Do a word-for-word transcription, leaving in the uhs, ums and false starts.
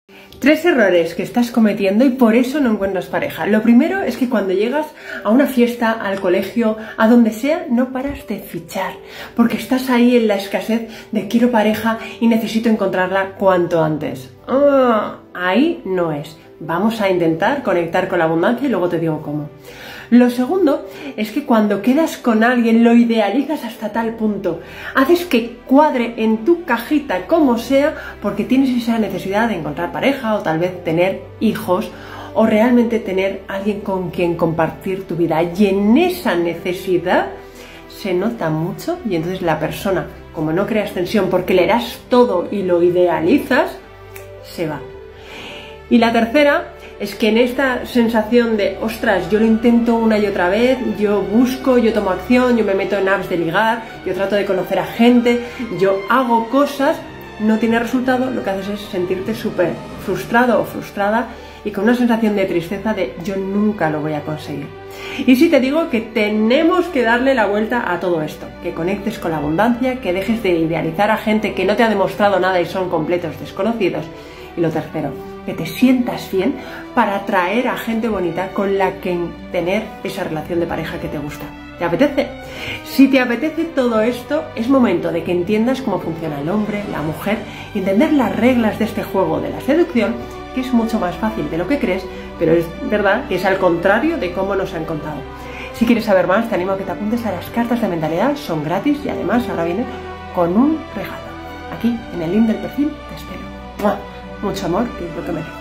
Tres errores que estás cometiendo y por eso no encuentras pareja. Lo primero es que cuando llegas a una fiesta, al colegio, a donde sea, no paras de fichar, porque estás ahí en la escasez de quiero pareja y necesito encontrarla cuanto antes. Oh, ahí no es. Vamos a intentar conectar con la abundancia y luego te digo cómo. Lo segundo es que cuando quedas con alguien lo idealizas hasta tal punto, haces que cuadre en tu cajita como sea porque tienes esa necesidad de encontrar pareja o tal vez tener hijos o realmente tener alguien con quien compartir tu vida. Y en esa necesidad se nota mucho y entonces la persona, como no creas tensión porque le das todo y lo idealizas, se va. Y la tercera es que en esta sensación de, ostras, yo lo intento una y otra vez, yo busco, yo tomo acción, yo me meto en apps de ligar, yo trato de conocer a gente, yo hago cosas, no tiene resultado, lo que haces es sentirte súper frustrado o frustrada y con una sensación de tristeza de yo nunca lo voy a conseguir. Y sí te digo que tenemos que darle la vuelta a todo esto, que conectes con la abundancia, que dejes de idealizar a gente que no te ha demostrado nada y son completos desconocidos. Y lo tercero, que te sientas bien para atraer a gente bonita con la que tener esa relación de pareja que te gusta. ¿Te apetece? Si te apetece todo esto, es momento de que entiendas cómo funciona el hombre, la mujer, y entender las reglas de este juego de la seducción, que es mucho más fácil de lo que crees, pero es verdad que es al contrario de cómo nos han contado. Si quieres saber más, te animo a que te apuntes a las cartas de mentalidad, son gratis y además ahora vienen con un regalo. Aquí, en el link del perfil, te espero. ¡Mua! Mucho amor, que es lo que mereces.